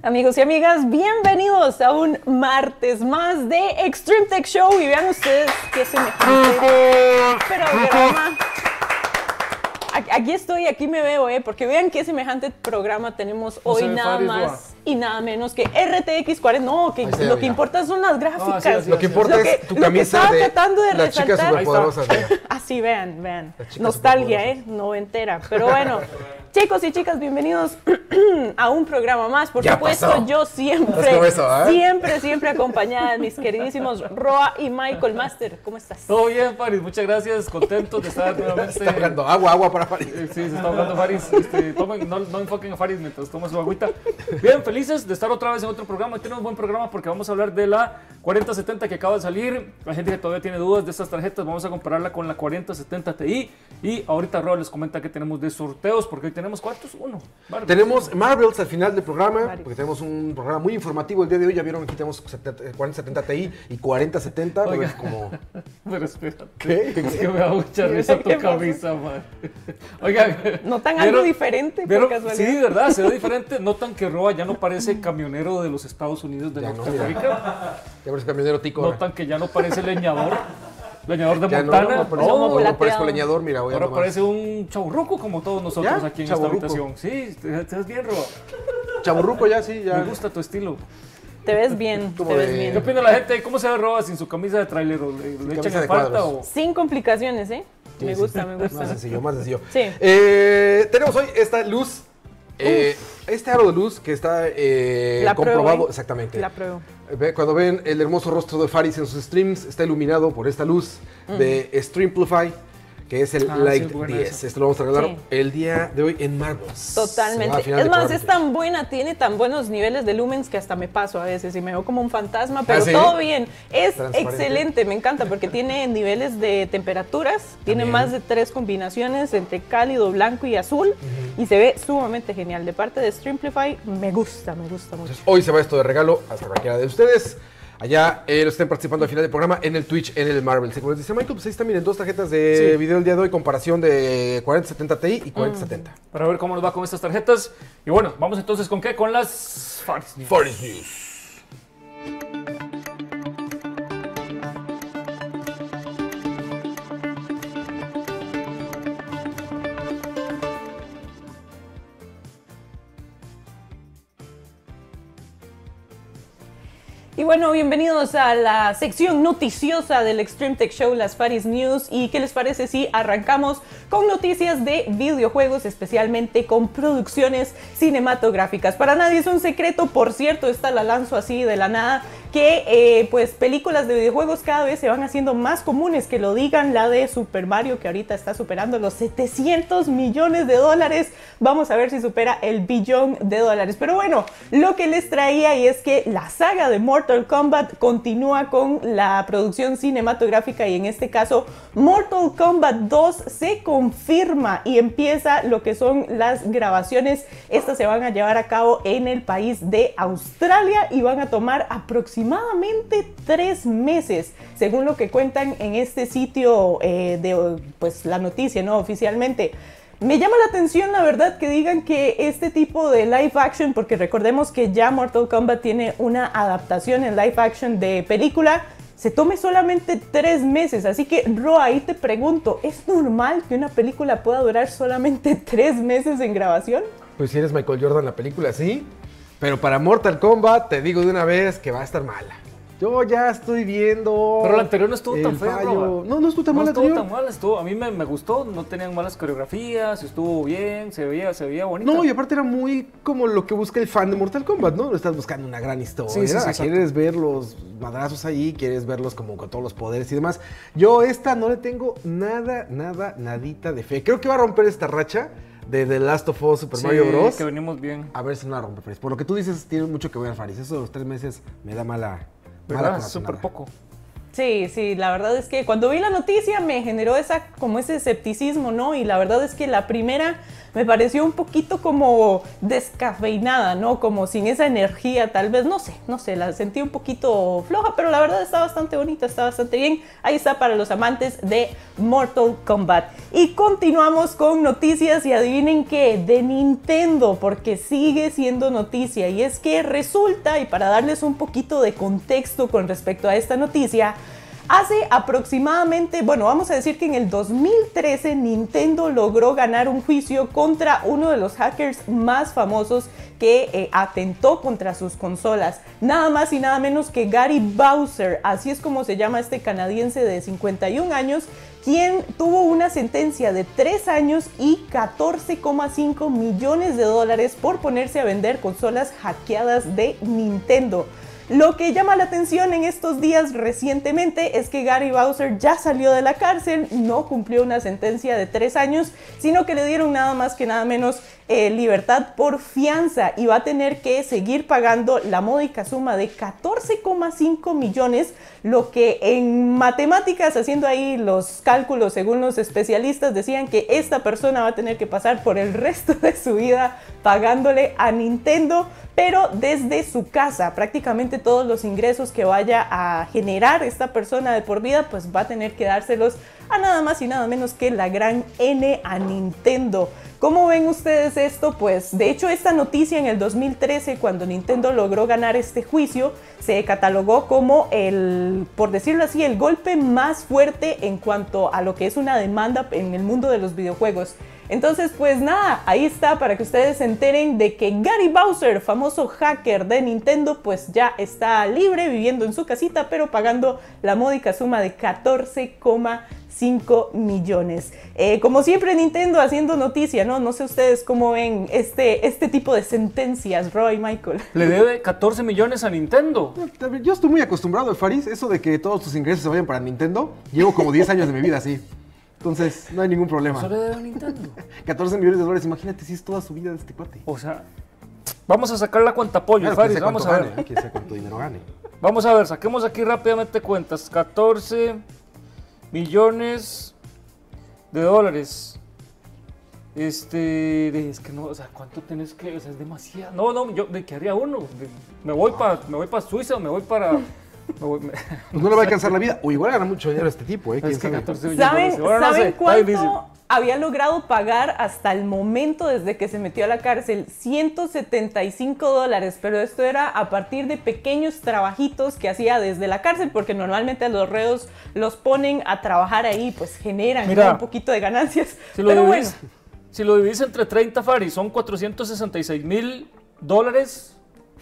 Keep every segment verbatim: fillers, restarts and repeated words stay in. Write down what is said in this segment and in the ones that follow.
Amigos y amigas, bienvenidos a un martes más de Extreme Tech Show. Y vean ustedes qué semejante programa. Aquí estoy, aquí me veo, ¿eh? Porque vean qué semejante programa tenemos hoy, nada más y nada menos que R T X cuarenta. No, que lo que importa son las gráficas. No, sí, sí, lo que importa es tu camisa de tratando de las chicas superpoderosas. Así, vean, vean. Nostalgia, ¿eh? Noventera. Pero bueno, chicos y chicas, bienvenidos a un programa más. Por ya supuesto, pasó. yo siempre, eso, ¿eh? siempre, siempre acompañada de mis queridísimos Roa y Michael. Master, ¿cómo estás? Todo bien, Faris, muchas gracias, contentos de estar nuevamente. Está hablando agua, agua para Faris. Sí, se está hablando Faris. Este, tomen, no, no enfoquen a Faris mientras toman su agüita. Bien, felices de estar otra vez en otro programa. Hoy tenemos un buen programa porque vamos a hablar de la cuarenta setenta que acaba de salir. La gente que todavía tiene dudas de estas tarjetas, vamos a compararla con la cuarenta setenta Ti. Y ahorita Roa les comenta que tenemos de sorteos, porque hoy tenemos ¿cuántos? Uno. Marvels. Tenemos Marvels al final del programa, porque tenemos un programa muy informativo el día de hoy. Ya vieron, aquí tenemos cuarenta setenta Ti y cuarenta setenta. Pero es como... Pero espérate. ¿Qué? Es que me da mucha risa tu camisa, man. Oigan. ¿Notan algo diferente? Pero, por casualidad? sí, ¿verdad? Se ve diferente. Notan que Roa ya no parece camionero de los Estados Unidos de ya Norteamérica. No, ya parece camionero tico. Notan que ya no parece leñador. Leñador de ya Montana. No, no, parece, no, no, no parezco leñador, mira. Voy ahora a parece un chaburruco como todos nosotros ¿Ya? aquí en Chaburruco. esta habitación. Sí, te, te ves bien, Roa. Chaburruco ya, sí, ya. Me gusta tu estilo. Te ves bien, te ves de... bien. ¿Qué opina la gente? ¿Cómo se ve Roa sin su camisa de trailero? ¿Le, le echan en falta o...? Sin complicaciones, ¿eh? Sí, me sí, gusta, sí. me gusta. Más sencillo, más sencillo. Sí. Eh, tenemos hoy esta luz, eh, este aro de luz que está eh, La comprobado. pruebo, ¿eh? Exactamente. La pruebo. Cuando ven el hermoso rostro de Faris en sus streams, está iluminado por esta luz uh-huh. de Streamplify, que es el ah, Light sí, bueno diez. eso. Esto lo vamos a regalar Sí. el día de hoy en Marvels. Totalmente. Es más, es tan buena, tiene tan buenos niveles de lumens que hasta me paso a veces y me veo como un fantasma, pero ¿Ah, sí? todo bien. Es Transparente. excelente, me encanta porque tiene niveles de temperaturas, tiene También. más de tres combinaciones entre cálido, blanco y azul uh-huh. y se ve sumamente genial. De parte de Streamplify, me gusta, me gusta mucho. Entonces, hoy se va esto de regalo hasta cualquiera de ustedes. Allá eh, lo estén participando al final del programa en el Twitch, en el Marvel. Como les dice Michael, pues ahí están, miren, dos tarjetas de sí. video el día de hoy, comparación de cuarenta setenta Ti y cuarenta setenta. Mm. Para ver cómo nos va con estas tarjetas. Y bueno, vamos entonces con qué? Con las Faris News. Faris News. Y bueno, bienvenidos a la sección noticiosa del Extreme Tech Show, las Faris News. ¿Y qué les parece si arrancamos con noticias de videojuegos, especialmente con producciones cinematográficas? Para nadie es un secreto, por cierto, esta la lanzo así de la nada, que eh, pues películas de videojuegos cada vez se van haciendo más comunes, que lo digan. La de Super Mario, que ahorita está superando los setecientos millones de dólares. Vamos a ver si supera el billón de dólares. Pero bueno, lo que les traía y es que la saga de Mortal Kombat continúa con la producción cinematográfica y en este caso Mortal Kombat dos se confirma y empieza lo que son las grabaciones. Estas se van a llevar a cabo en el país de Australia y van a tomar aproximadamente aproximadamente tres meses, según lo que cuentan en este sitio eh, de pues la noticia, ¿no? Oficialmente. Me llama la atención, la verdad, que digan que este tipo de live action, porque recordemos que ya Mortal Kombat tiene una adaptación en live action de película, se tome solamente tres meses. Así que, Roa, ahí te pregunto, ¿es normal que una película pueda durar solamente tres meses en grabación? Pues si eres Michael Jordan, la película sí. Pero para Mortal Kombat te digo de una vez que va a estar mala. Yo ya estoy viendo... Pero la anterior no estuvo tan fea, No, no estuvo tan no mala. No estuvo tan mala, estuvo, a mí me, me gustó, no tenían malas coreografías, estuvo bien, se veía, se veía bonita. No, y aparte era muy como lo que busca el fan de Mortal Kombat, ¿no? Estás buscando una gran historia, sí, sí, sí, quieres ver los madrazos ahí, quieres verlos como con todos los poderes y demás. Yo esta no le tengo nada, nada, nadita de fe. Creo que va a romper esta racha de The Last of Us, Super sí, Mario Bros. Que venimos bien. A ver si no la rompe, Faris. Por lo que tú dices, tiene mucho que ver, Faris. Eso de los tres meses me da mala... ¿Verdad? Es súper poco. Sí, sí, la verdad es que cuando vi la noticia me generó esa, como ese escepticismo, ¿no? Y la verdad es que la primera me pareció un poquito como descafeinada, ¿no? Como sin esa energía, tal vez, no sé, no sé, la sentí un poquito floja, pero la verdad está bastante bonita, está bastante bien. Ahí está para los amantes de Mortal Kombat. Y continuamos con noticias y adivinen qué, de Nintendo, porque sigue siendo noticia. Y es que resulta, y para darles un poquito de contexto con respecto a esta noticia, hace aproximadamente, bueno, vamos a decir que en el dos mil trece Nintendo logró ganar un juicio contra uno de los hackers más famosos que eh, atentó contra sus consolas. Nada más y nada menos que Gary Bowser, así es como se llama este canadiense de cincuenta y un años, quien tuvo una sentencia de tres años y catorce coma cinco millones de dólares por ponerse a vender consolas hackeadas de Nintendo. Lo que llama la atención en estos días recientemente es que Gary Bowser ya salió de la cárcel, no cumplió una sentencia de tres años, sino que le dieron nada más que nada menos eh, libertad por fianza y va a tener que seguir pagando la módica suma de catorce coma cinco millones, lo que en matemáticas, haciendo ahí los cálculos según los especialistas, decían que esta persona va a tener que pasar por el resto de su vida pagándole a Nintendo, pero desde su casa. Prácticamente todos los ingresos que vaya a generar esta persona de por vida, pues va a tener que dárselos a nada más y nada menos que la gran N, a Nintendo. ¿Cómo ven ustedes esto? Pues de hecho esta noticia en el dos mil trece, cuando Nintendo logró ganar este juicio, se catalogó como el, por decirlo así, el golpe más fuerte en cuanto a lo que es una demanda en el mundo de los videojuegos. Entonces, pues nada, ahí está para que ustedes se enteren de que Gary Bowser, famoso hacker de Nintendo, pues ya está libre, viviendo en su casita, pero pagando la módica suma de catorce coma cinco millones. Eh, como siempre, Nintendo haciendo noticia, ¿no? No sé ustedes cómo ven este, este tipo de sentencias, Roy, Michael. Le debe catorce millones a Nintendo. Yo estoy muy acostumbrado, Faris, eso de que todos tus ingresos se vayan para Nintendo. Llevo como diez años de mi vida así. Entonces, no hay ningún problema. ¿Eso le debe a Nintendo? catorce millones de dólares, imagínate si es toda su vida de este cuate. O sea, vamos a sacar la cuenta pollo, Claro, Faris, que sé vamos a cuánto ver. gane, que sé cuánto dinero gane. Vamos a ver, saquemos aquí rápidamente cuentas. catorce millones de dólares. Este, es que no, o sea, ¿cuánto tenés que? O sea, es demasiado. No, no, yo, ¿de qué haría uno? De, me voy para, me voy para Suiza, me voy para. Me voy, me... Pues no le va a alcanzar la vida, o igual gana mucho dinero este tipo, ¿eh? ¿Quién Es que sabe? catorce millones. ¿Saben, Bueno, no ¿saben sé, está difícil. cuánto había logrado pagar hasta el momento desde que se metió a la cárcel? ciento setenta y cinco dólares, pero esto era a partir de pequeños trabajitos que hacía desde la cárcel, porque normalmente a los reos los ponen a trabajar ahí, pues generan, Mira, ¿no?, un poquito de ganancias. Si lo, pero dividís, bueno, si lo dividís entre treinta, Faris, son cuatrocientos sesenta y seis mil dólares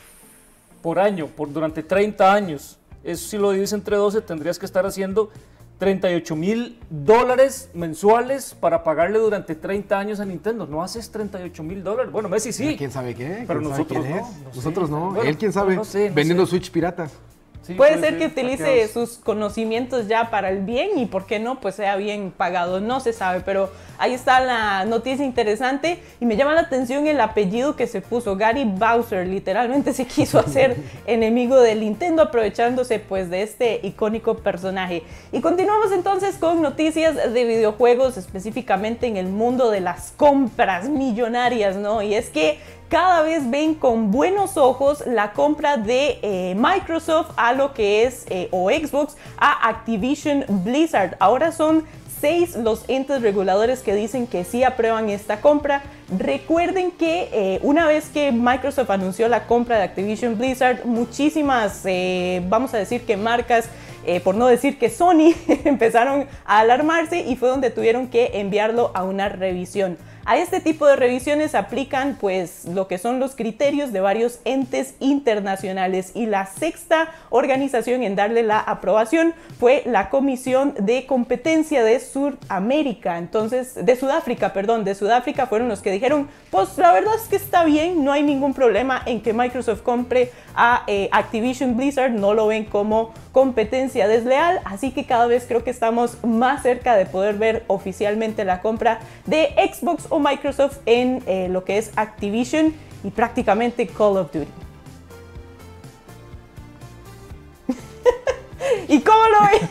por año, por, durante treinta años. Eso si lo divides entre doce, tendrías que estar haciendo treinta y ocho mil dólares mensuales para pagarle durante treinta años a Nintendo. No haces treinta y ocho mil dólares. Bueno, Messi sí. ¿Quién sabe qué? Pero ¿Quién sabe nosotros quién no, es? no sé. Nosotros no. Bueno, Él, quién sabe. no sé, no vendiendo sé. Switch piratas. Sí, puede ser que ser utilice hackeados. sus conocimientos ya para el bien y, ¿por qué no?, pues sea bien pagado. No se sabe, pero ahí está la noticia interesante y me llama la atención el apellido que se puso. Gary Bowser literalmente se quiso hacer enemigo de Nintendo, aprovechándose pues de este icónico personaje. Y continuamos entonces con noticias de videojuegos, específicamente en el mundo de las compras millonarias, ¿no? Y es que cada vez ven con buenos ojos la compra de eh, Microsoft a lo que es, eh, o Xbox, a Activision Blizzard. Ahora son seis los entes reguladores que dicen que sí aprueban esta compra. Recuerden que eh, una vez que Microsoft anunció la compra de Activision Blizzard, muchísimas, eh, vamos a decir que marcas, eh, por no decir que Sony, empezaron a alarmarse y fue donde tuvieron que enviarlo a una revisión. A este tipo de revisiones aplican pues lo que son los criterios de varios entes internacionales y la sexta organización en darle la aprobación fue la Comisión de Competencia de Sudamérica, entonces de Sudáfrica, perdón, de Sudáfrica fueron los que dijeron, pues la verdad es que está bien, no hay ningún problema en que Microsoft compre a eh, Activision Blizzard, no lo ven como competencia desleal, así que cada vez creo que estamos más cerca de poder ver oficialmente la compra de Xbox o Microsoft en eh, lo que es Activision y prácticamente Call of Duty. Y con ¿Cómo lo ven?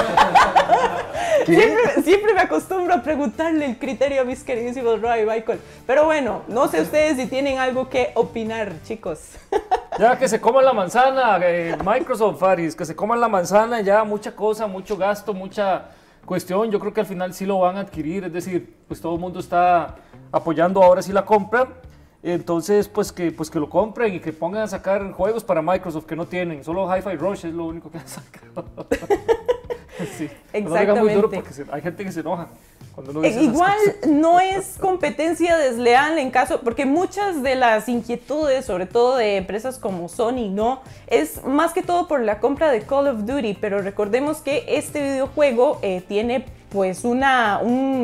siempre, siempre me acostumbro a preguntarle el criterio a mis queridísimos Roy y Michael. Pero bueno, no sé ustedes si tienen algo que opinar, chicos. Ya que se coman la manzana, eh, Microsoft, Faris, que se coman la manzana, ya mucha cosa, mucho gasto, mucha cuestión. Yo creo que al final sí lo van a adquirir, es decir, pues todo el mundo está apoyando ahora sí la compra. Entonces, pues que, pues que lo compren y que pongan a sacar juegos para Microsoft que no tienen. Solo Hi-Fi Rush es lo único que han sacado. Sí, exactamente. No muy duro porque se, hay gente que se enoja cuando uno dice Igual esas cosas. no es competencia desleal en caso, porque muchas de las inquietudes, sobre todo de empresas como Sony, no, es más que todo por la compra de Call of Duty, pero recordemos que este videojuego eh, tiene pues una,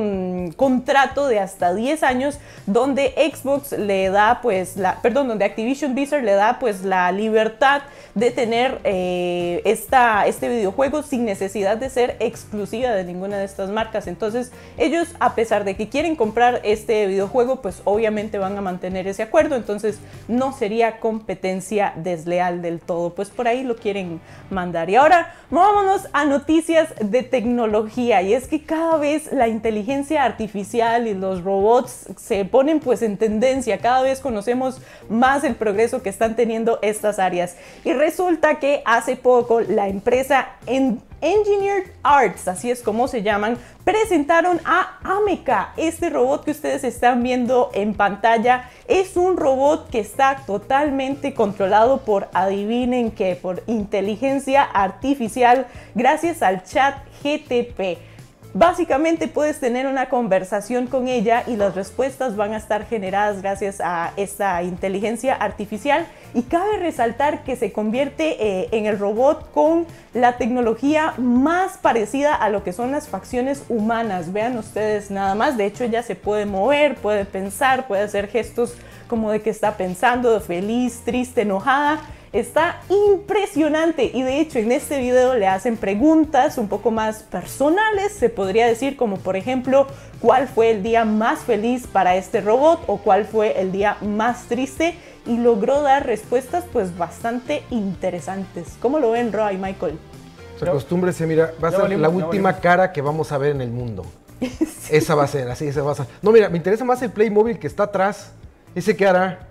un contrato de hasta diez años donde Xbox le da pues la, perdón, donde Activision Blizzard le da pues la libertad de tener eh, esta, este videojuego sin necesidad de ser exclusiva de ninguna de estas marcas. Entonces ellos, a pesar de que quieren comprar este videojuego, pues obviamente van a mantener ese acuerdo, entonces no sería competencia desleal del todo, pues por ahí lo quieren mandar. Y ahora vámonos a noticias de tecnología, y es que cada vez la inteligencia artificial y los robots se ponen pues en tendencia, cada vez conocemos más el progreso que están teniendo estas áreas. Y resulta que hace poco la empresa en Engineered Arts, así es como se llaman, presentaron a Ameca. Este robot que ustedes están viendo en pantalla es un robot que está totalmente controlado por, adivinen qué, por inteligencia artificial gracias al chat G T P. Básicamente puedes tener una conversación con ella y las respuestas van a estar generadas gracias a esta inteligencia artificial, y cabe resaltar que se convierte eh, en el robot con la tecnología más parecida a lo que son las facciones humanas. Vean ustedes nada más, de hecho ella se puede mover, puede pensar, puede hacer gestos como de que está pensando, de feliz, triste, enojada. Está impresionante, y de hecho en este video le hacen preguntas un poco más personales, se podría decir, como por ejemplo, ¿cuál fue el día más feliz para este robot? O ¿cuál fue el día más triste? Y logró dar respuestas pues bastante interesantes. ¿Cómo lo ven, Roy y Michael? Se acostúmbrese, mira, va a ser la última cara que vamos a ver en el mundo. Sí. Esa va a ser, así, esa va a ser. No, mira, me interesa más el Playmobil que está atrás. ¿Ese qué hará?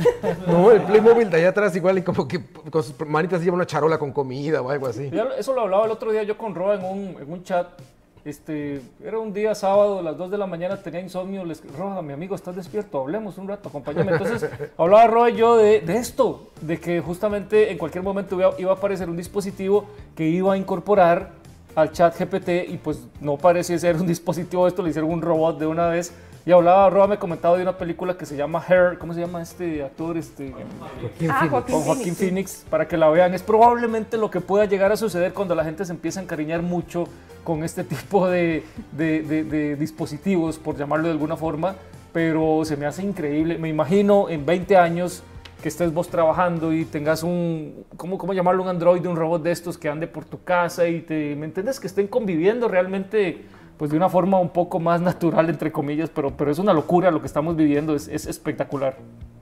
No, el Playmobil de allá atrás igual y como que con sus manitas lleva una charola con comida o algo así. Eso lo hablaba el otro día yo con Roa en un, en un chat. Este, era un día sábado, a las dos de la mañana, tenía insomnio. Les Roa, mi amigo, ¿estás despierto? Hablemos un rato, acompáñame. Entonces hablaba Roa y yo de, de esto, de que justamente en cualquier momento iba, iba a aparecer un dispositivo que iba a incorporar al chat G P T, y pues no parecía ser un dispositivo, esto le hicieron un robot de una vez. Y hablaba, Roa me comentaba de una película que se llama Her, ¿cómo se llama este actor? Este, Joaquín ah, Phoenix. Joaquín con Joaquín Phoenix, sí. Para que la vean. Es probablemente lo que pueda llegar a suceder cuando la gente se empieza a encariñar mucho con este tipo de, de, de, de dispositivos, por llamarlo de alguna forma, pero se me hace increíble. Me imagino en veinte años que estés vos trabajando y tengas un, ¿cómo, cómo llamarlo? Un androide, un robot de estos que ande por tu casa y te, ¿me entiendes? Que estén conviviendo realmente pues de una forma un poco más natural, entre comillas, pero, pero es una locura lo que estamos viviendo, es, es espectacular.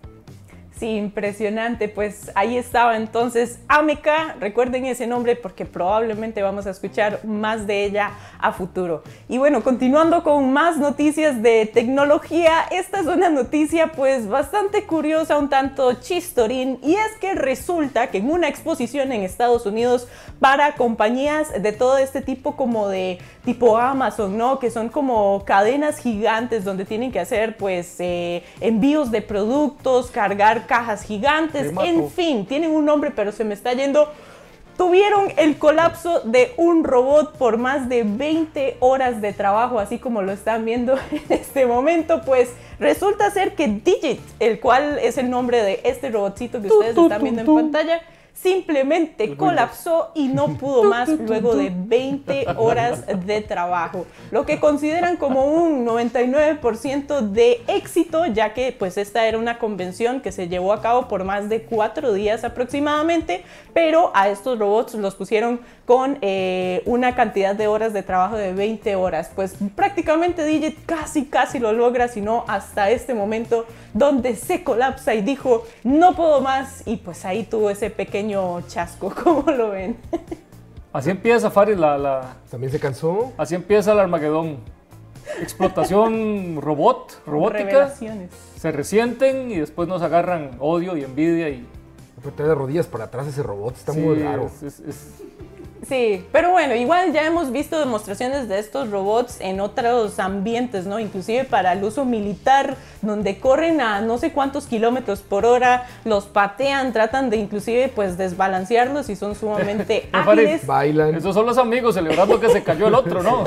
Sí, impresionante. Pues ahí estaba entonces Ameca. Recuerden ese nombre porque probablemente vamos a escuchar más de ella a futuro. Y bueno, continuando con más noticias de tecnología, esta es una noticia pues bastante curiosa, un tanto chistorín, y es que resulta que en una exposición en Estados Unidos para compañías de todo este tipo, como de tipo Amazon, ¿no? Que son como cadenas gigantes donde tienen que hacer pues eh, envíos de productos, cargar cajas gigantes, en fin, tienen un nombre pero se me está yendo. Tuvieron el colapso de un robot por más de veinte horas de trabajo, así como lo están viendo en este momento. Pues resulta ser que Digit, el cual es el nombre de este robotcito que ustedes están viendo en pantalla, simplemente colapsó y no pudo más luego de veinte horas de trabajo, lo que consideran como un noventa y nueve por ciento de éxito, ya que pues esta era una convención que se llevó a cabo por más de cuatro días aproximadamente, pero a estos robots los pusieron con eh, una cantidad de horas de trabajo de veinte horas. Pues prácticamente Digit casi casi lo logra, sino hasta este momento donde se colapsa y dijo no puedo más, y pues ahí tuvo ese pequeño chasco. ¿Cómo lo ven? Así empieza, Faris, la, la, También se cansó. así empieza el Armagedón. Explotación robot, robótica. Revelaciones. Se resienten y después nos agarran odio y envidia y... Pero trae las rodillas para atrás ese robot, está Sí, muy raro. es- es- es- Sí, pero bueno, igual ya hemos visto demostraciones de estos robots en otros ambientes, ¿no? Inclusive para el uso militar, donde corren a no sé cuántos kilómetros por hora, los patean, tratan de inclusive pues desbalancearlos y son sumamente Me parece- ágiles. Bailan. Esos son los amigos celebrando que se cayó el otro, ¿no?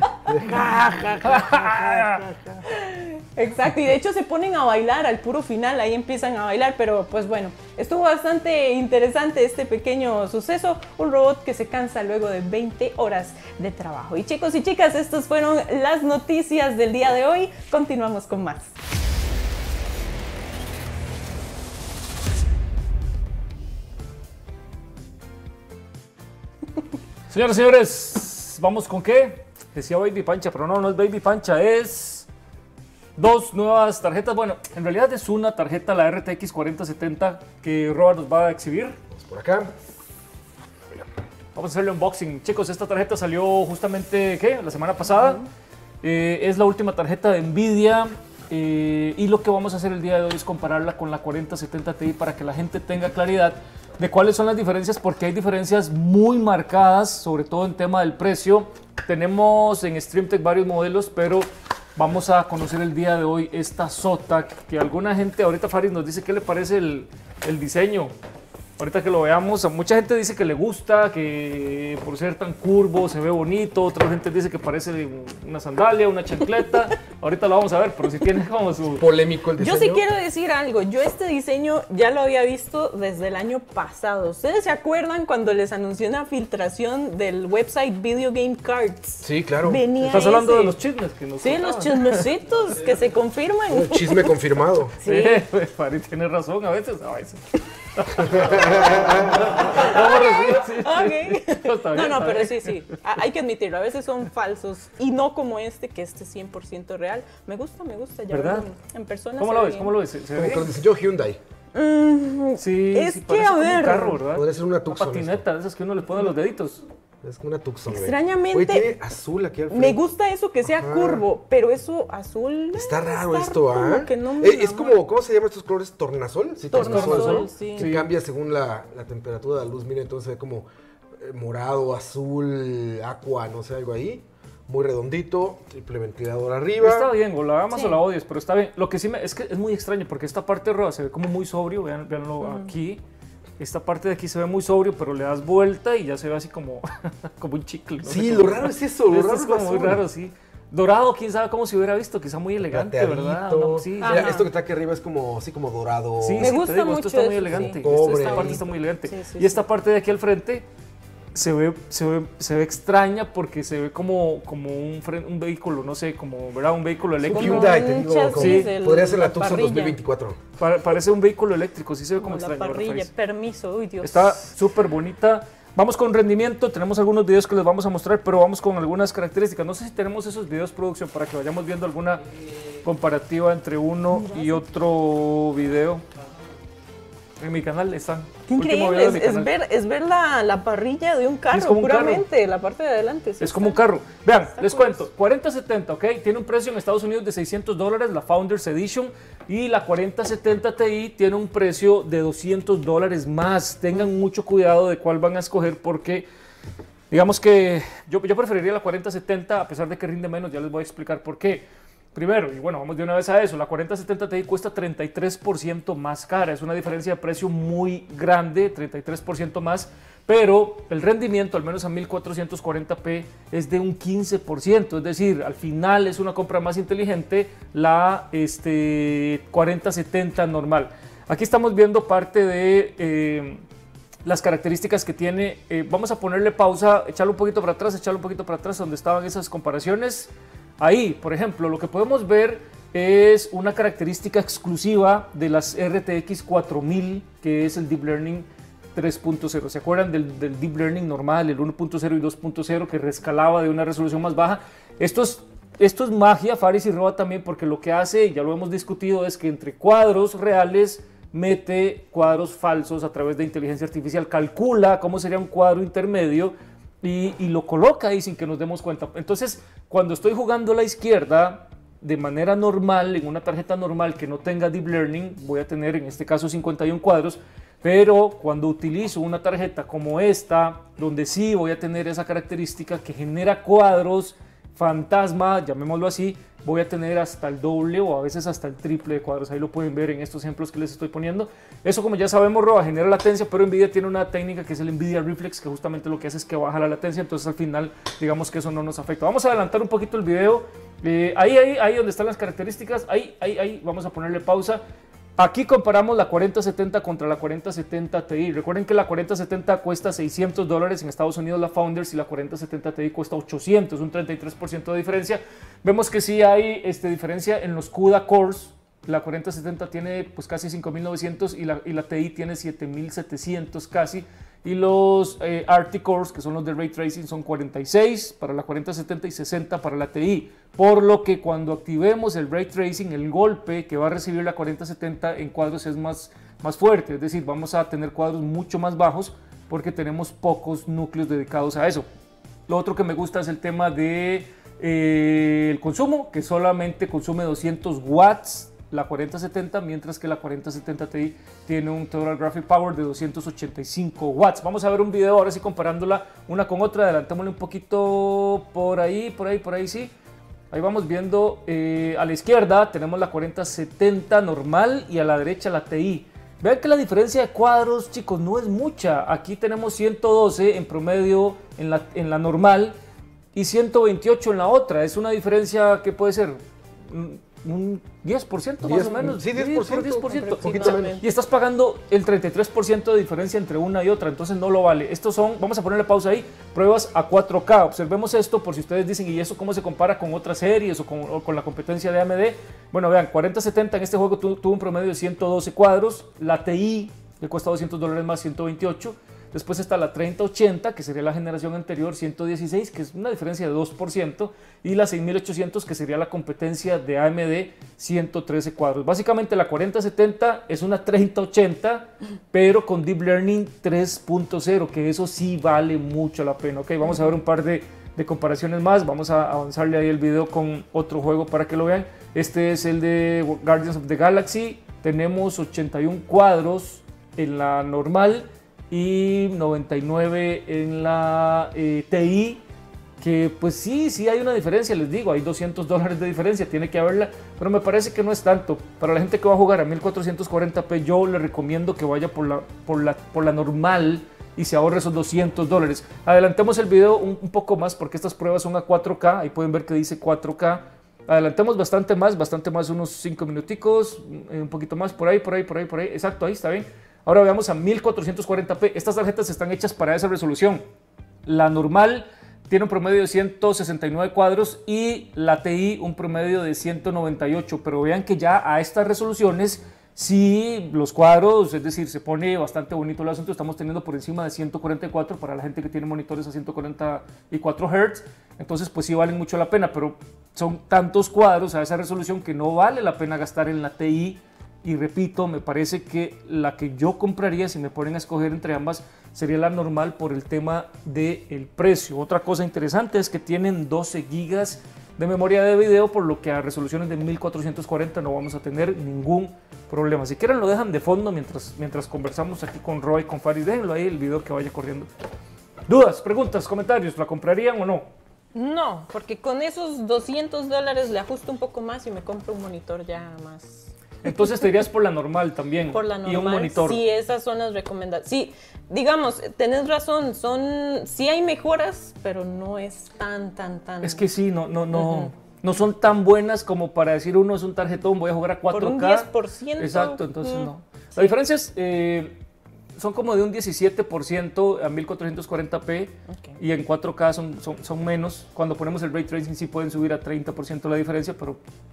Exacto, y de hecho se ponen a bailar al puro final, ahí empiezan a bailar, pero pues bueno, estuvo bastante interesante este pequeño suceso, un robot que se cansa luego de veinte horas de trabajo. Y chicos y chicas, estas fueron las noticias del día de hoy, continuamos con más. Señoras y señores, ¿vamos con qué? Decía Baby Pancha, pero no, no es Baby Pancha, es dos nuevas tarjetas. Bueno, en realidad es una tarjeta, la R T X cuarenta setenta, que Robert nos va a exhibir. Vamos por acá. Vamos a hacerle unboxing. Chicos, esta tarjeta salió justamente, ¿qué? La semana pasada. Eh, es la última tarjeta de Nvidia. eh, y lo que vamos a hacer el día de hoy es compararla con la cuarenta setenta Ti para que la gente tenga claridad de cuáles son las diferencias, porque hay diferencias muy marcadas, sobre todo en tema del precio. Tenemos en StreamTech varios modelos, pero vamos a conocer el día de hoy esta Zotac, que alguna gente, ahorita Faris nos dice qué le parece el, el diseño. Ahorita que lo veamos, a mucha gente dice que le gusta, que por ser tan curvo se ve bonito, otra gente dice que parece una sandalia, una chancleta. Ahorita lo vamos a ver, pero si tiene como su... Polémico el diseño. Yo sí quiero decir algo, yo este diseño ya lo había visto desde el año pasado. ¿Ustedes se acuerdan cuando les anunció una filtración del website Video Game Cards? Sí, claro. Venía Estás hablando ese. de los chismes que nos Sí, los contaban. chismecitos que se confirman. Un chisme confirmado. Sí. Sí, Farid tiene razón a veces. A veces. Vamos a decir, sí, sí. Ok. No, está bien, No, no, está pero bien. sí, sí. A- Hay que admitirlo. A veces son falsos y no como este, que este es cien por ciento real. Me gusta, me gusta. Ya ¿Verdad? verlo en persona. ¿Cómo se lo ve ves? bien. ¿Cómo lo ves? ¿Se se ve Como que lo bien? diseñó Hyundai. Mm, Sí, Es sí, que, parece a como un ver. carro, ¿verdad? Podría ser una Una Tucson. patineta, de esas que uno le pone a los deditos. esto. Es como una Tucson. güey. Extrañamente- Oye, tiene azul aquí al Me frente. gusta eso que sea Ajá. curvo, pero eso azul. Está eh, raro está esto, como ¿ah? que no me Eh, es enamora. como, ¿cómo se llaman estos colores? ¿Tornasol? Sí, Tornasol, sí. Que Sí. cambia según la, la temperatura de la luz. Mira, entonces se ve como eh, morado, azul, aqua, no sé, algo ahí. Muy redondito, triple ventilador arriba. Está bien, o la amas Sí. o la odias, pero está bien. Lo que sí me, es que es muy extraño porque esta parte roja se ve como muy sobrio, vean, véanlo aquí. Esta parte de aquí se ve muy sobrio, pero le das vuelta y ya se ve así como, como un chicle. no sé Sí, cómo- lo raro es eso, lo Esto raro es es como lo muy azul. raro, sí. Dorado, quién sabe cómo se hubiera visto, quizá muy elegante, ¿verdad? Plateadito. No, sí, Mira, Ajá. esto que está aquí arriba es como así como dorado. sí, Me sí, te gusta digo, mucho esto está muy eso, elegante. sí. Esta- Cobre. Esta parte está muy elegante. Sí, sí, y esta sí. parte de aquí al frente se ve, se ve, se ve extraña porque se ve como, como un, fren- un vehículo, no sé, como ¿verdad? Un vehículo Un eléctrico. Como Hyundai, un te digo. chasis como- Sí. del- Podría ser la la Tucson parrilla. dos mil veinticuatro. Pa- parece un vehículo eléctrico, sí se ve como Como la extraño. ¿verdad, parrilla, Faris? permiso, uy Dios. Está súper bonita. Vamos con rendimiento, tenemos algunos videos que les vamos a mostrar, pero vamos con algunas características. No sé si tenemos esos videos, producción, para que vayamos viendo alguna comparativa entre uno y otro video. En mi canal están. Qué Último increíble, video es, de mi es canal. ver, es ver la, la parrilla de un carro, como un carro. puramente, la parte de adelante. sí Es está. como un carro. Vean, Está les curioso. cuento. cuarenta setenta, ¿ok? Tiene un precio en Estados Unidos de seiscientos dólares, la Founders Edition. Y la cuarenta setenta Ti tiene un precio de doscientos dólares más. Tengan mucho cuidado de cuál van a escoger porque, digamos que yo, yo preferiría la cuarenta setenta a pesar de que rinde menos. Ya les voy a explicar por qué. Primero, y bueno, vamos de una vez a eso, la cuarenta setenta Ti cuesta treinta y tres por ciento más cara, es una diferencia de precio muy grande, treinta y tres por ciento más, pero el rendimiento, al menos a mil cuatrocientos cuarenta p, es de un quince por ciento, es decir, al final es una compra más inteligente la este, cuarenta setenta normal. Aquí estamos viendo parte de eh, las características que tiene. Eh, vamos a ponerle pausa, echarlo un poquito para atrás, echarlo un poquito para atrás donde estaban esas comparaciones. Ahí, por ejemplo, lo que podemos ver es una característica exclusiva de las R T X cuatro mil, que es el Deep Learning tres punto cero. ¿Se acuerdan del, del Deep Learning normal, el uno punto cero y dos punto cero, que rescalaba de una resolución más baja? Esto es, esto es magia, Faris y Roa también, porque lo que hace, y ya lo hemos discutido, es que entre cuadros reales mete cuadros falsos a través de inteligencia artificial, calcula cómo sería un cuadro intermedio y, y lo coloca ahí sin que nos demos cuenta. Entonces, cuando estoy jugando a la izquierda, de manera normal, en una tarjeta normal que no tenga Deep Learning, voy a tener en este caso cincuenta y uno cuadros, pero cuando utilizo una tarjeta como esta, donde sí voy a tener esa característica que genera cuadros fantasma, llamémoslo así, voy a tener hasta el doble o a veces hasta el triple de cuadros. Ahí lo pueden ver en estos ejemplos que les estoy poniendo. Eso, como ya sabemos, Roa, genera latencia, pero NVIDIA tiene una técnica que es el NVIDIA Reflex, que justamente lo que hace es que baja la latencia, entonces al final digamos que eso no nos afecta. Vamos a adelantar un poquito el video. Eh, ahí, ahí, ahí donde están las características, ahí, ahí, ahí, vamos a ponerle pausa. Aquí comparamos la cuarenta setenta contra la cuarenta setenta Ti. Recuerden que la cuarenta setenta cuesta seiscientos dólares en Estados Unidos, la Founders, y la cuarenta setenta Ti cuesta ochocientos, un treinta y tres por ciento de diferencia. Vemos que sí hay este, diferencia en los CUDA cores. La cuarenta setenta tiene pues casi cinco mil novecientos y la, y la Ti tiene siete mil setecientos casi. Y los eh, R T cores, que son los de Ray Tracing, son cuarenta y seis para la cuarenta setenta y sesenta para la Ti. Por lo que cuando activemos el Ray Tracing, el golpe que va a recibir la cuarenta setenta en cuadros es más, más fuerte. Es decir, vamos a tener cuadros mucho más bajos porque tenemos pocos núcleos dedicados a eso. Lo otro que me gusta es el tema de eh, el consumo, que solamente consume doscientos watts la cuarenta setenta, mientras que la cuarenta setenta Ti tiene un Total Graphic Power de doscientos ochenta y cinco watts. Vamos a ver un video ahora sí comparándola una con otra. Adelantémosle un poquito por ahí, por ahí, por ahí, sí. Ahí vamos viendo, eh, a la izquierda tenemos la cuarenta setenta normal y a la derecha la Ti. Vean que la diferencia de cuadros, chicos, no es mucha. Aquí tenemos ciento doce en promedio en la, en la normal y ciento veintiocho en la otra. Es una diferencia que puede ser un diez por ciento más o menos. Sí, diez por ciento. diez por ciento. Poquito menos. Y estás pagando el treinta y tres por ciento de diferencia entre una y otra, entonces no lo vale. Estos son, vamos a ponerle pausa ahí, pruebas a cuatro K. Observemos esto por si ustedes dicen, ¿y eso cómo se compara con otras series o con, o con la competencia de A M D? Bueno, vean, cuarenta setenta en este juego tu, tuvo un promedio de ciento doce cuadros, la Ti le cuesta doscientos dólares más, ciento veintiocho. Después está la treinta ochenta, que sería la generación anterior, ciento dieciséis, que es una diferencia de dos por ciento, y la seis mil ochocientos, que sería la competencia de A M D, ciento trece cuadros. Básicamente la cuarenta setenta es una treinta ochenta, pero con Deep Learning tres punto cero, que eso sí vale mucho la pena. Ok, vamos a ver un par de, de comparaciones más. Vamos a avanzarle ahí el video con otro juego para que lo vean. Este es el de Guardians of the Galaxy. Tenemos ochenta y uno cuadros en la normal y noventa y nueve en la eh, Ti, que pues sí, sí hay una diferencia, les digo, hay doscientos dólares de diferencia, tiene que haberla, pero me parece que no es tanto. Para la gente que va a jugar a mil cuatrocientos cuarenta p, yo le recomiendo que vaya por la, por la, por la normal y se ahorre esos doscientos dólares. Adelantemos el video un, un poco más porque estas pruebas son a cuatro K, ahí pueden ver que dice cuatro K. Adelantemos bastante más, bastante más, unos cinco minuticos, un poquito más, por ahí, por ahí, por ahí, por ahí, exacto, ahí está bien. Ahora veamos a mil cuatrocientos cuarenta p. Estas tarjetas están hechas para esa resolución. La normal tiene un promedio de ciento sesenta y nueve cuadros y la Ti un promedio de ciento noventa y ocho. Pero vean que ya a estas resoluciones, sí, los cuadros, es decir, se pone bastante bonito el asunto. Estamos teniendo por encima de ciento cuarenta y cuatro para la gente que tiene monitores a ciento cuarenta y cuatro hertz. Entonces, pues sí valen mucho la pena, pero son tantos cuadros a esa resolución que no vale la pena gastar en la Ti. Y repito, me parece que la que yo compraría, si me ponen a escoger entre ambas, sería la normal por el tema del precio. Otra cosa interesante es que tienen doce gigas de memoria de video, por lo que a resoluciones de mil cuatrocientos cuarenta no vamos a tener ningún problema. Si quieren lo dejan de fondo mientras, mientras conversamos aquí con Roy y con Faris. Déjenlo ahí, el video que vaya corriendo. ¿Dudas, preguntas, comentarios? ¿La comprarían o no? No, porque con esos doscientos dólares le ajusto un poco más y me compro un monitor ya más... Entonces te irías por la normal también. Por la normal. Y un monitor. Sí, esas son las recomendaciones. Sí, digamos, tenés razón, son, sí hay mejoras, pero no es tan, tan, tan... Es que sí, no, no, no, Uh-huh. no son tan buenas como para decir uno es un tarjetón, voy a jugar a cuatro K. Por un diez por ciento. Exacto, entonces Mm, no. sí. La diferencia es, eh, son como de un diecisiete por ciento a mil cuatrocientos cuarenta p, Ok. y en cuatro K son, son, son menos. Cuando ponemos el Ray Tracing sí pueden subir a treinta por ciento la diferencia, pero...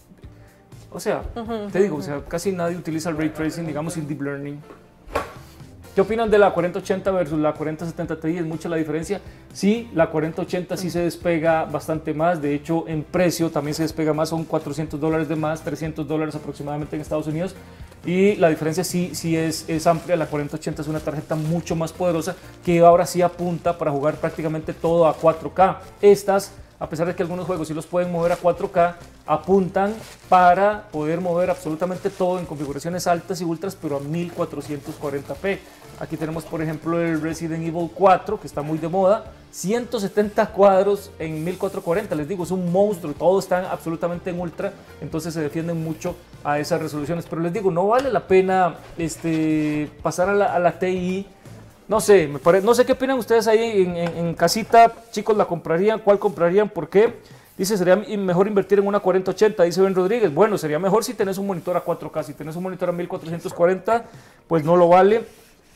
O sea, Ujú, te digo, o sea, casi nadie utiliza el Ray Tracing, digamos, sin Deep Learning. ¿Qué opinan de la cuarenta ochenta versus la cuarenta setenta Ti? ¿Es mucha la diferencia? Sí, la cuarenta ochenta sí se despega bastante más. De hecho, en precio también se despega más. Son cuatrocientos dólares de más, trescientos dólares aproximadamente en Estados Unidos. Y la diferencia sí, sí es, es amplia. La cuarenta ochenta es una tarjeta mucho más poderosa que ahora sí apunta para jugar prácticamente todo a cuatro K. Estas, a pesar de que algunos juegos sí los pueden mover a cuatro K, apuntan para poder mover absolutamente todo en configuraciones altas y ultras, pero a mil cuatrocientos cuarenta p. Aquí tenemos, por ejemplo, el Resident Evil cuatro, que está muy de moda. ciento setenta cuadros en mil cuatrocientos cuarenta, les digo, es un monstruo. Todos están absolutamente en ultra, entonces se defienden mucho a esas resoluciones. Pero les digo, no vale la pena este, pasar a la, a la T I. No sé, me pare... no sé qué opinan ustedes ahí en, en, en casita. Chicos, ¿la comprarían? ¿Cuál comprarían? ¿Por qué? Dice, sería mejor invertir en una cuarenta ochenta, dice Ben Rodríguez. Bueno, sería mejor si tenés un monitor a cuatro K. Si tenés un monitor a mil cuatrocientos cuarenta, pues no lo vale.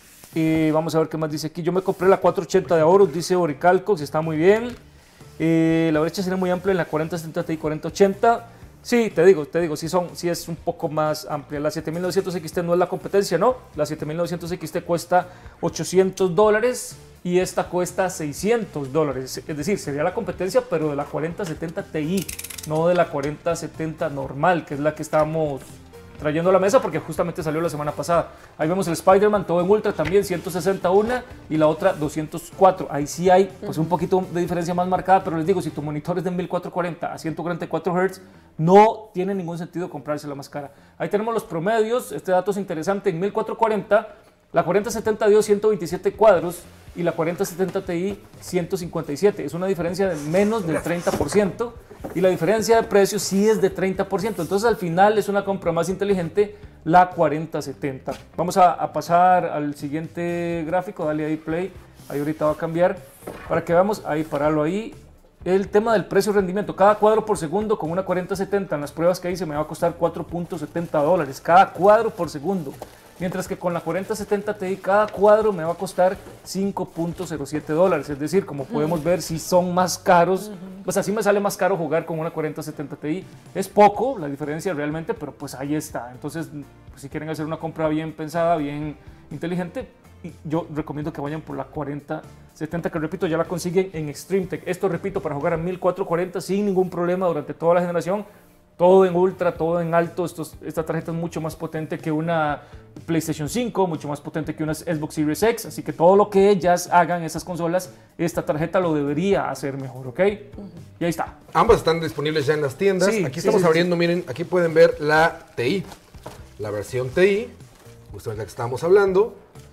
Y vamos a ver qué más dice aquí. Yo me compré la cuatrocientos ochenta de Aorus, dice Oricalcox, está muy bien. Eh, la brecha sería muy amplia en la cuarenta setenta Ti y cuarenta ochenta. Sí, te digo, te digo, sí, son, sí es un poco más amplia. La siete mil novecientos X T no es la competencia, ¿no? La siete mil novecientos X T cuesta ochocientos dólares y esta cuesta seiscientos dólares. Es decir, sería la competencia, pero de la cuarenta setenta Ti, no de la cuarenta setenta normal, que es la que estamos trayendo a la mesa porque justamente salió la semana pasada. Ahí vemos el Spider-Man, todo en ultra también, ciento sesenta una y la otra doscientos cuatro. Ahí sí hay pues un poquito de diferencia más marcada, pero les digo, si tu monitor es de mil cuatrocientos cuarenta a ciento cuarenta y cuatro hertz, no tiene ningún sentido comprarse la más cara. Ahí tenemos los promedios, este dato es interesante, en mil cuatrocientos cuarenta la cuarenta setenta dio ciento veintisiete cuadros y la cuarenta setenta Ti ciento cincuenta y siete. Es una diferencia de menos del treinta por ciento y la diferencia de precio sí es de treinta por ciento. Entonces al final es una compra más inteligente la cuarenta setenta. Vamos a, a pasar al siguiente gráfico, dale ahí play, ahí ahorita va a cambiar para que veamos, ahí pararlo ahí. El tema del precio-rendimiento, cada cuadro por segundo con una cuarenta setenta en las pruebas que hice me va a costar cuatro punto setenta dólares, cada cuadro por segundo. Mientras que con la cuarenta setenta Ti cada cuadro me va a costar cinco punto cero siete dólares. Es decir, como podemos ver, si son más caros, pues así me sale más caro jugar con una cuarenta setenta Ti. Es poco la diferencia realmente, pero pues ahí está. Entonces, pues, si quieren hacer una compra bien pensada, bien inteligente, yo recomiendo que vayan por la cuarenta setenta, que repito, ya la consiguen en Extreme Tech. Esto, repito, para jugar a mil cuatrocientos cuarenta sin ningún problema durante toda la generación. Todo en ultra, todo en alto. Estos, esta tarjeta es mucho más potente que una PlayStation cinco, mucho más potente que una Xbox Series X. Así que todo lo que ellas hagan, esas consolas, esta tarjeta lo debería hacer mejor, ¿ok? Uh-huh. Y ahí está. Ambas están disponibles ya en las tiendas. Sí, aquí sí, estamos sí, abriendo, sí. Miren, aquí pueden ver la Ti. La versión Ti, justamente la que estábamos hablando.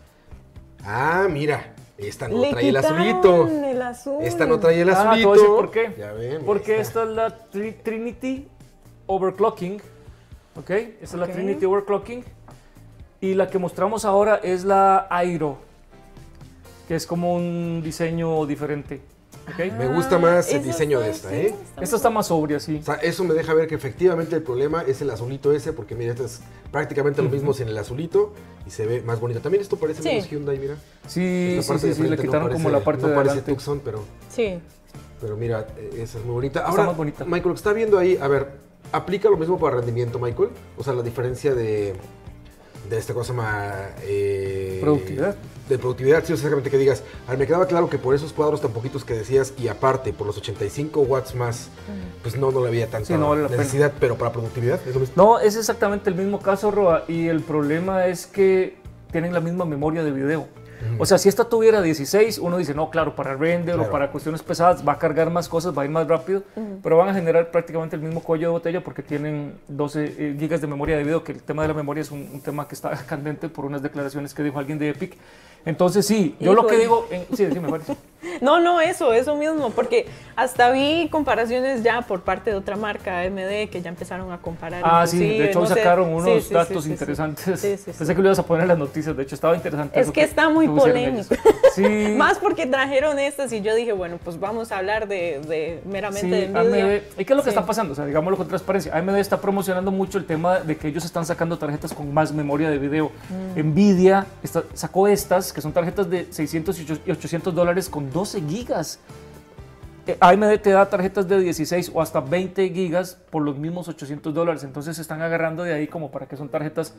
Ah, mira. Esta no Le trae el azulito. El azul. Esta no trae el Ah, azulito. te voy a decir por qué. Ya ven, Porque esta. esta es la tri Trinity Overclocking. ¿Ok? Esta es okay. la Trinity Overclocking. Y la que mostramos ahora es la Airo, que es como un diseño diferente. ¿Okay? Me gusta más el Esa diseño está- de esta, sí, ¿eh? está Esta está más sobria, sí. O sea, eso me deja ver que efectivamente el problema es el azulito ese, porque mira, este es prácticamente lo mismo sin el azulito y se ve más bonito. También esto parece Sí. menos Hyundai, mira. Sí, Esta sí, parte sí, de sí, le frente no quitaron como parece- la parte no de parece adelante. Tucson, pero, Sí. pero mira, eh, esa es muy bonita. Está Ahora, más bonita. Michael, lo que está viendo ahí, a ver, ¿aplica lo mismo para rendimiento, Michael? O sea, la diferencia de, de esta cosa más... Eh, Productividad. De productividad, sí, exactamente que digas. A ver, me quedaba claro que por esos cuadros tan poquitos que decías y aparte por los ochenta y cinco watts más, pues no, no le había tanta Sí, no vale la necesidad, pero para productividad es lo mismo. No, es exactamente el mismo caso, Roa, y el problema es que tienen la misma memoria de video. O sea, si esta tuviera dieciséis, uno dice, no, claro, para render Claro. o para cuestiones pesadas va a cargar más cosas, va a ir más rápido, pero van a generar prácticamente el mismo cuello de botella porque tienen doce gigas de memoria de video, que el tema de la memoria es un, un tema que está candente por unas declaraciones que dijo alguien de Epic. Entonces, sí, yo lo que Híjole. digo... En, sí, decime, Maris. No, no, eso, eso mismo, porque hasta vi comparaciones ya por parte de otra marca, A M D, que ya empezaron a comparar. Ah, sí, inclusive, de hecho no sé. sacaron unos Sí, sí, sí, datos sí, sí. interesantes. Sí, sí, sí. Pensé que lo ibas a poner en las noticias, de hecho estaba interesante. Es eso que está muy pusieron polémico. ellos. Sí. Más porque trajeron estas y yo dije, bueno, pues vamos a hablar de, de meramente Sí, de A M Nvidia. D. ¿Y qué es lo que Sí. está pasando? O sea, digámoslo con transparencia. A M D está promocionando mucho el tema de que ellos están sacando tarjetas con más memoria de video. Mm. Nvidia está- sacó estas, que son tarjetas de seiscientos y ochocientos dólares con doce gigas. Eh, A M D te da tarjetas de dieciséis o hasta veinte gigas por los mismos ochocientos dólares. Entonces se están agarrando de ahí como para que son tarjetas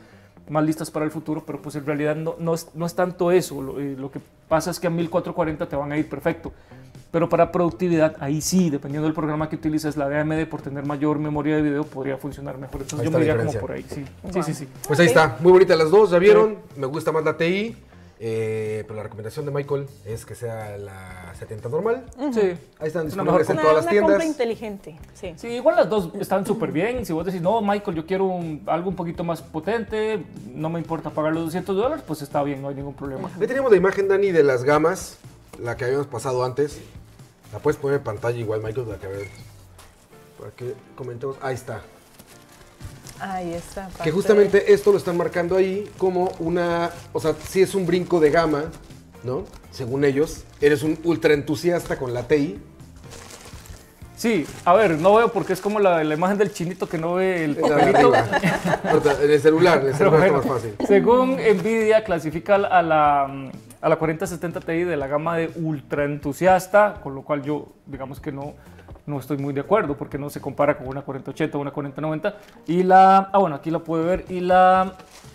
más listas para el futuro, pero pues en realidad no, no, es, no es tanto eso. Lo, eh, lo que pasa es que a mil cuatrocientos cuarenta te van a ir perfecto. Pero para productividad, ahí sí, dependiendo del programa que utilices, la de A M D por tener mayor memoria de video podría funcionar mejor. Entonces ahí yo me iría como diferencia. por ahí, sí. Wow. Sí, sí, sí. Pues ahí está, muy bonitas las dos, ya vieron. Me gusta más la T I, eh, pero la recomendación de Michael es que sea la setenta normal. Sí. Ahí están Es una disponibles mejor en Una, todas las una tiendas. compra inteligente, sí. Sí, igual las dos están súper bien. Si vos decís, no, Michael, yo quiero un- algo un poquito más potente, no me importa pagar los doscientos dólares, pues está bien, no hay ningún problema. Ahí tenemos la imagen, Dani, de las gamas, la que habíamos pasado antes. La puedes poner en pantalla igual, Michael, para que, ver, para que comentemos. Ahí está. Ahí está. Que justamente esto lo están marcando ahí como una, o sea, sí es un brinco de gama, ¿no? Según ellos, eres un ultra entusiasta con la T I. Sí, a ver, no veo porque es como la, la imagen del chinito que no ve el En la de papelito. arriba. Ahorita, en el celular, en el Pero celular bueno, está más fácil. según Nvidia clasifica a la, a la cuarenta setenta Ti de la gama de ultra entusiasta, con lo cual yo digamos que no, no estoy muy de acuerdo porque no se compara con una cuarenta ochenta o una cuarenta noventa. Y la, ah bueno, aquí la puede ver, y la,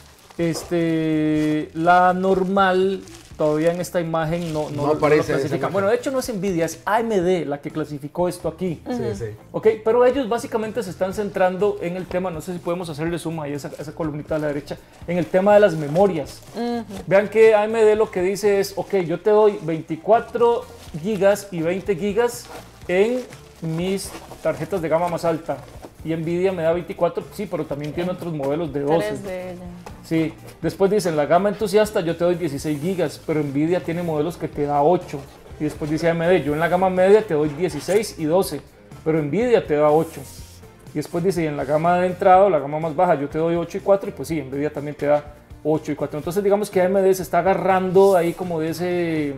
este, la normal todavía en esta imagen no, no, No no aparece lo esa clasifican. imagen. Bueno, de hecho no es Nvidia, es A M D la que clasificó esto aquí. Sí, sí. Ok, pero ellos básicamente se están centrando en el tema, no sé si podemos hacerle suma ahí a esa, a esa columnita a la derecha, en el tema de las memorias. Vean que A M D lo que dice es, ok, yo te doy veinticuatro gigas y veinte gigas en mis tarjetas de gama más alta. Y Nvidia me da veinticuatro, sí, pero también tiene otros modelos de doce. Tres de ella. Sí, después dicen, la gama entusiasta yo te doy dieciséis gigas, pero Nvidia tiene modelos que te da ocho. Y después dice A M D, yo en la gama media te doy dieciséis y doce, pero Nvidia te da ocho. Y después dice, y en la gama de entrada, la gama más baja, yo te doy ocho y cuatro, y pues sí, Nvidia también te da ocho y cuatro. Entonces digamos que A M D se está agarrando ahí como de ese,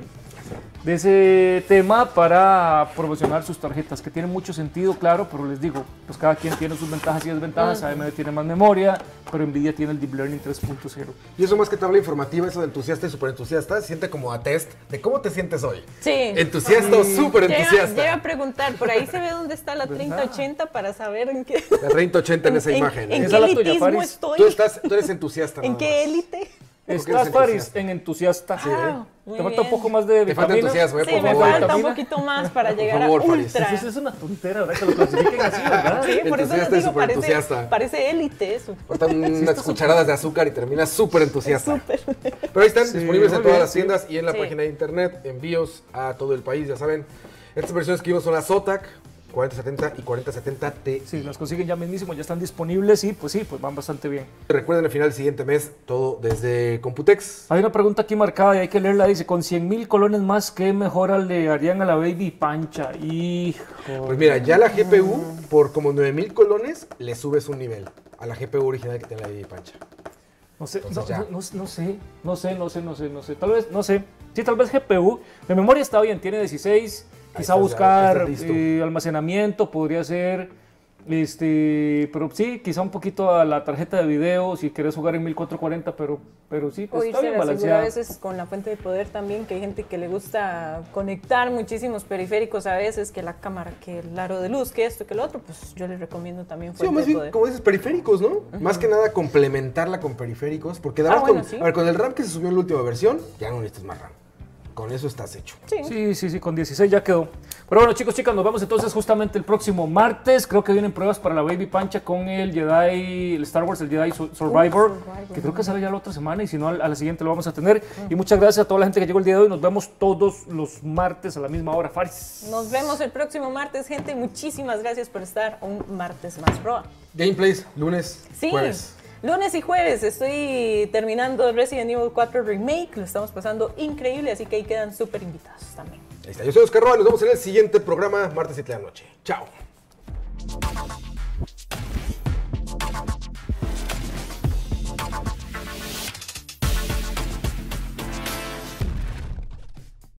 de ese tema para promocionar sus tarjetas, que tiene mucho sentido, claro, pero les digo, pues cada quien tiene sus ventajas y desventajas. A M D tiene más memoria, pero Nvidia tiene el Deep Learning tres punto cero. Y eso más que tabla informativa, eso de entusiasta y súper entusiasta, se siente como a test de cómo te sientes hoy. Sí. Entusiasta o súper Llega, entusiasta. llega a preguntar, por ahí se ve dónde está la treinta ochenta para saber en qué, La treinta ochenta en esa en, imagen. en ¿eh? Esa qué es la tuya, elitismo Faris. estoy, Tú, estás, tú eres entusiasta. en nada qué más. élite. Estás, eres Faris, entusiasta. en entusiasta. Ah, muy Te falta un bien. poco más de Te falta vitamina. entusiasmo, ¿eh? Sí, por me favor. falta un Vitamina. poquito más para llegar favor, a Faris. ultra. Eso es una tontera, ¿verdad? Que lo clasifiquen así, ¿verdad? Sí, por eso les Entusiasta y digo, parece, superentusiasta. parece élite eso. Faltan unas cucharadas de azúcar y terminas súper entusiasta. Súper. Pero ahí están, Sí, disponibles en muy todas bien, las sí. tiendas y en la Sí. página de internet. Envíos a todo el país, ya saben. Estas versiones que vimos son las Zotac cuarenta setenta y cuarenta setenta Ti. Sí, las consiguen ya mismísimo, ya están disponibles y pues sí, pues van bastante bien. Recuerden, al final del siguiente mes, todo desde Computex. Hay una pregunta aquí marcada y hay que leerla. Dice, con cien mil colones más, ¿qué mejora le harían a la Baby Pancha? Hijo. Pues mira, ya la G P U, por como nueve mil colones, le subes un nivel a la G P U original que tiene la Baby Pancha. No sé, no, Entonces ya. no- no- no sé, no sé, no sé, no sé, no sé. Tal vez, no sé. Sí, tal vez G P U. De memoria está bien, tiene dieciséis. Ahí Quizá estás, ya, buscar estás listo. eh, almacenamiento podría ser, este, pero sí, quizá un poquito a la tarjeta de video si querés jugar en mil cuatrocientos cuarenta, pero, pero sí, O pues, está irse bien a la segura balanceada. a veces con la fuente de poder también, que hay gente que le gusta conectar muchísimos periféricos a veces, que la cámara, que el aro de luz, que esto, que lo otro, pues yo les recomiendo también Sí, o fuente más de bien, poder. como dices, periféricos, ¿no? Más que nada complementarla con periféricos, porque de Ah, verdad bueno, con, sí. a ver, con el RAM que se subió en la última versión, ya no necesitas más RAM. Con eso estás hecho. Sí. Sí, sí, sí, con dieciséis ya quedó. Pero bueno, chicos, chicas, nos vemos entonces justamente el próximo martes. Creo que vienen pruebas para la Baby Pancha con el Jedi, el Star Wars, el Jedi Su- Survivor, Uh, Survivor, que creo que sale ya la otra semana y si no, a la siguiente lo vamos a tener. Y muchas gracias a toda la gente que llegó el día de hoy. Nos vemos todos los martes a la misma hora. Faris. Nos vemos el próximo martes, gente. Muchísimas gracias por estar un martes más, Roa. Gameplays, lunes, Sí, jueves. lunes y jueves estoy terminando Resident Evil cuatro Remake. Lo estamos pasando increíble, así que ahí quedan súper invitados también. Ahí está. Yo soy Oscar Roa, nos vemos en el siguiente programa, martes siete de la noche. Chao.